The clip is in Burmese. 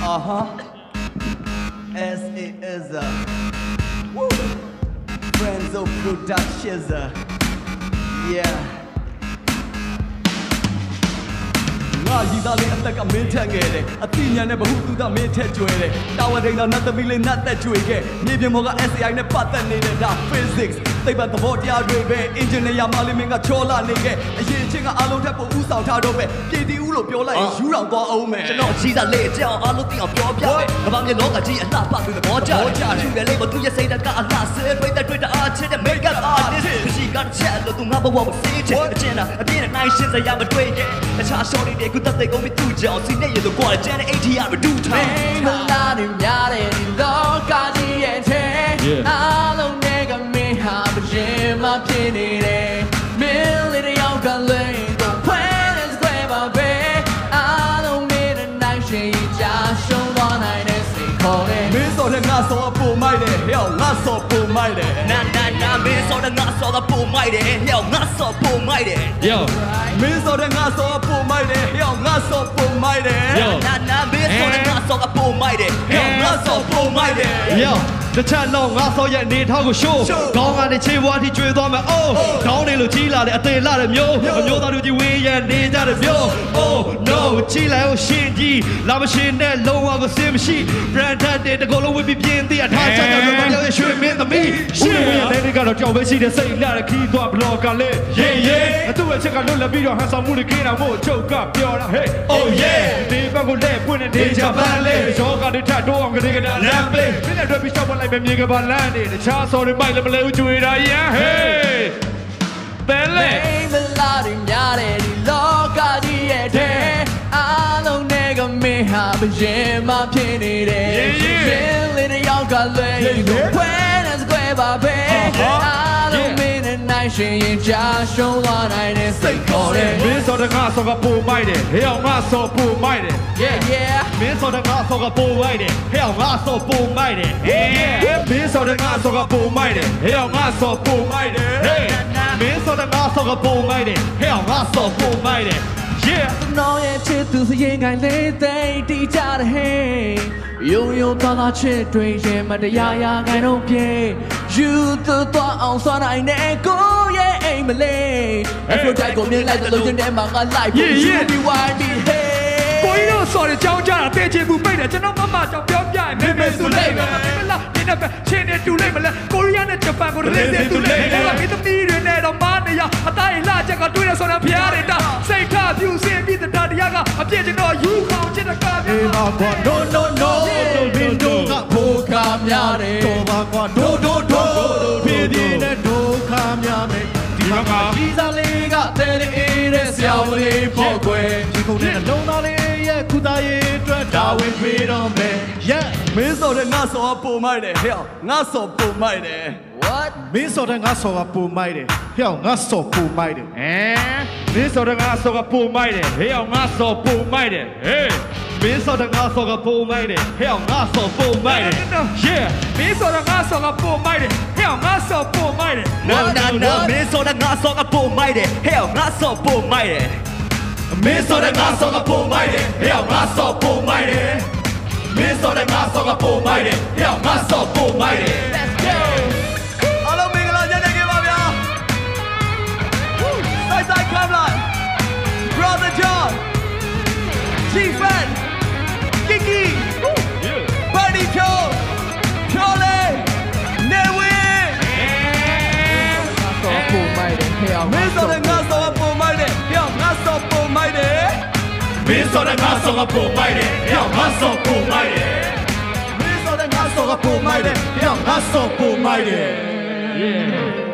As it is Woo. Friends of Productions Yeah ငါရည်သားလေးအသက်ကမင်းထက်ခဲ့တယ်အသိဉာဏ်နဲ့ဘ ഹു တုဒမင်းထက်ကျွဲတယ်တာဝတိန်တော်နတ်သမီးလေးနတ်သက်ကျွေခဲ့မြေပြင်ပေါ်က SAI နဲ့ပတ်သက်နေတဲ့ဒါ physics သိပ္ပံသဘောတရားတွေပဲ engineer မလေးမင်းကချောလာနေခဲ့အရင်ချင်းကအားလုံးထက်ပိုဥဆောင်ထားတော့ပဲပြည်တီဦးလို့ပြောလိုက်ယူတောင်သွားအောင်မယ်ကျွန်တော်ကြီးစားလေးကြောင်အားလုံးသိအောင်ပြောပြမယ်ကမ္ဘာမြေလောကကြီးအလှပသူသဘောကျတယ်သူလည်းလေးမသူရဲ့စိတ်ဓာတ်ကအလှဆဲတွေ့တဲ့တွေ့တဲ့အားချစ်တဲ့ make up artist သူရှိကချက်လို့သူငါဘဝမစေးချင်အကျဉ်းတာအပြည့်နဲ့နိုင်ရှင်းစရာမတွေ့ခဲ့တခြား shorty တွေကိုတတ်သိကုန်ပြီးသူ့ကြောင်စီနေရလို့ကွာကျန်တဲ့ ATR မတူထားမလာနေများတဲ့ဒီလောကကြီးရဲ့ထဲအားလုံးနဲ့ကမင်းဟာမရင်မဖြစ်နေတယ်မင်းလေးတယောက်ကလည်းတော့ဖွင့်နေစကွဲပါပဲအားလုံးနဲ့နိုင်ရှင်းကြရှုံးသွားနိုင်တဲ့စိတ်ခေါ်တယ်မင်းစော်တဲ့ငါစော်အပူမိုက်တယ်ဟဲ့ငါစော်ပူမိုက်တယ်နာမင်းစော်တဲ့ငါစော်ကပူမိုက်တယ်ဟဲ့ငါစော်ပူမိုက်တယ် Yo မင်းစော်တဲ့ငါစော်ပူမိုက်တယ်ဟဲ့ငါစော်ပူမိုက်တယ်နာမင်းစော်တဲ့ငါစော်ကပူမိုက်တယ်ဟဲ့ငါစော်ပူမိုက်တယ် Yo တချမ်းလုံးငါစော်ရဲ့နေထောက်ကိုရှိုးခေါင်းကနေချေဝါထိကျွေးသွားမယ်အိုးခေါင်းနေလို့ကြီးလာတဲ့အသေးလာတဲ့မျိုးအမျိုးသားတို့ကြီးဝေးရနေကြတဲ့မျိုး Oh no ကြီးလိုက်အောင်ရှင်ကြီးလာမရှင်နဲ့လုံးဝကိုစင်မရှိ brand တဲ့တကောလုံးဝပြီးပြင်းသေးအထားချကြောင်တော့ပြောရရွှေမင်းသမီးရှင်ရဲ့တဲ့တွေကတော့ကြောက်ပဲရှိတဲ့စိတ်လာတဲ့ခီးသွားဘလော့ကလေး Yeah အတူအချက်ကလွတ်လပ်ပြီးတော့ဟန်ဆောင်မှုတွေခင်းတာမို့ချုပ်ကပြောတာ Hey Oh yeah ဒီဘက်ကိုလက်ပွင့်နေကြပါလေရောကတွေထတိုးအောင်ကလေးကလမ်းပေးမင်းနဲ့တွေ့ပြီးရှောက်လိုက်ပဲမြေကပါလမ်းနေတခြားစော်တွေမိုက်လည်းမလဲဦးကျွေးတာ Yeah Hey ဘယ်လဲမလာရင်များတဲ့ဒီလောကကြီးရဲ့ထဲအားလုံးနဲ့ကမင်းဟာမရင်မဖြစ်နေတယ်ရှင်လေးတယောက်ကလည်းခွဲနေစကွဲပါပဲအားလုံးမင်းနဲ့နိုင်ရှင်ရင်ကြာရှုံးသွားနိုင်တဲ့စိတ်ခေါ်တယ်မင်းစော်တဲ့ငါစော်ကပူမိုက်တယ်ဟဲ့အောင်ငါစော်ပူမိုက်တယ် Yeah မင်းစော်တဲ့ငါစော်ကပူမိုက်တယ်ဟဲ့အောင်ငါစော်ပူမိုက်တယ် Yeah မင်းစော်တဲ့ငါစော်ကပူမိုက်တယ်ဟဲ့အောင်ငါစော်ပူမိုက်တယ် Hey မင်းစော်တဲ့ငါစော်ကပူမိုက်တယ်ဟဲ့အောင်ငါစော်ပူမိုက်တယ် Yeah နောင်ရဲ့ချစ်သူစရင်ကိုင်းလေးသိတီးကြတဲ့ဟဲ့ယုံယုံသားသားချစ်တွေရဲ့မတရားရာခိုင်တော့ပြေယူသူသွားအောင်ဆွမ်းနိုင်တဲ့ကိုရဲ့အိမ်မလေးအဖိုးတိုက်ကိုမြင်လိုက်တဲ့လူချင်းထဲမှာငါလိုက်ဖို့ယူပြီးဝိုင်းပြီးဟဲ့ကိုကြီးတို့စော်ရကြောင်းကြတာတေးချင်ဘူးပိတ်တယ်ကျွန်တော်မမကြောင့်ပြောပြရင်မေမေစုလိုက်မယ်မလားဒီနေ့ပဲချင်းနေတူလိုက်မလဲကိုရီးယားနဲ့ဂျပန်ကိုရေးစင်တူလိုက်တယ်ဒီသမီးတွေနဲ့တော့မနေရအသားရင်လှချက်ကတွေးရဆော်တဲ့ဖျားတွေတာစိတ်ထပြူစင်ပြီးတဲ့တရားကအပြည့်ကျွန်တော်ယူခေါင်းချစ်တဲ့ကားအေးမကွာ No No No ဘင်းတို့ကဖိုးကားများတယ်တော်ပါကွာဒိုပြင်းပြင်းနဲ့ဒုက္ခများမယ်ဒီမှာကြီးစားလေးကတဲ့အေးတဲ့ဆရာဝန်လေးပေါ့ကွယ်ဒီကုန်းနဲ့လုံးသားလေးရဲ့ခုသားရေးအတွက်ဒါဝင်ပေးတော့မယ် Yeah မင်းစော်တဲ့ငါစော်ပုံမိုက်တယ်ဟဲ့ငါစော်ပုံမိုက်တယ် What မင်းစော်တဲ့ငါစော်ကပုံမိုက်တယ်ဟဲ့ငါစော်ပုံမိုက်တယ်မင်းစော်တဲ့ငါစော်ကပုံမိုက်တယ်ဟဲ့ငါစော်ပုံမိုက်တယ် Hey မင်းစော်တဲ့ငါစော်ကပုံမိုက်တယ်ဟဲ့ငါစော်ပုံမိုက်တယ် Yeah မင်းစော်တဲ့ငါစော်ကပုံမိုက်တယ်ဟဲ့ငါစော်ပုံမိုက်တယ် No မင်းစော်တဲ့ငါစော်ကပုံမိုက်တယ်ဟဲ့ငါစော်ပုံမိုက်တယ်မင်းစော်တဲ့ငါစော်ကပုံမိုက်တယ်ဟဲ့ငါစော်ပုံမိုက်တယ်မင်းစော်တဲ့ငါစော်ကပုံမိုက်တယ်ဟဲ့ငါစော်ပုံမိုက်တယ် Let's go အားလုံးမင်္ဂလာညနေခင်းပါဗျာ Side come line Brother John G-Fan Kiki Buddy Joe Charlie Newin ငါစော်ပုံမိုက်တယ်ဟဲ့မင်းစော်တဲ့ငါစော်ပုံမိုက်တယ်ဟဲ့ငါစော်ပုံမိုက်တယ်မင်းစော်တဲ့ငါစော်ကပုံမိုက်တယ်ဟဲ့ငါစော်ပုံမိုက်တယ်မင်းစော်တဲ့ငါစော်ကပုံမိုက်တယ်ဟဲ့ငါစော်ပုံမိုက်တယ် Yeah